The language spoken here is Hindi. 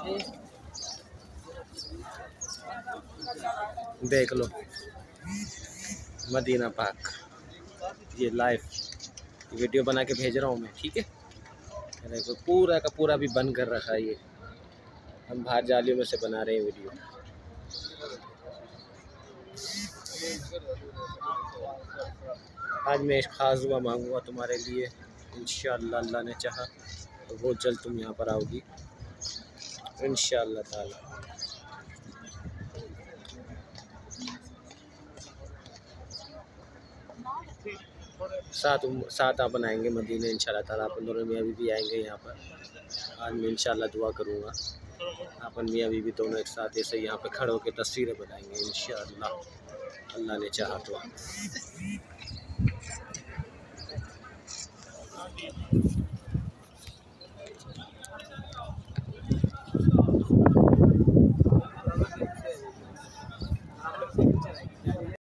देख लो मदीना पाक, ये लाइव वीडियो बना के भेज रहा हूँ मैं, ठीक है। देखो पूरा का पूरा भी बंद कर रखा है ये, हम बाहर जालियों में से बना रहे हैं वीडियो। आज मैं एक ख़ास दुआ मांगूंगा तुम्हारे लिए, इंशाअल्लाह अल्लाह ने चाहा तो बहुत जल्द तुम यहाँ पर आओगी इंशाअल्लाह ताला। साथ अपन आएंगे मदीने इंशाअल्लाह ताला। अपन दोनों मियाँ बीवी आएंगे यहाँ पर। आज मैं इंशाअल्लाह दुआ करूँगा अपन मियाँ बीवी दोनों एक साथ ऐसे यहाँ पे खड़े होकर तस्वीरें बनाएंगे इंशाअल्लाह अल्लाह ने चाहा तो।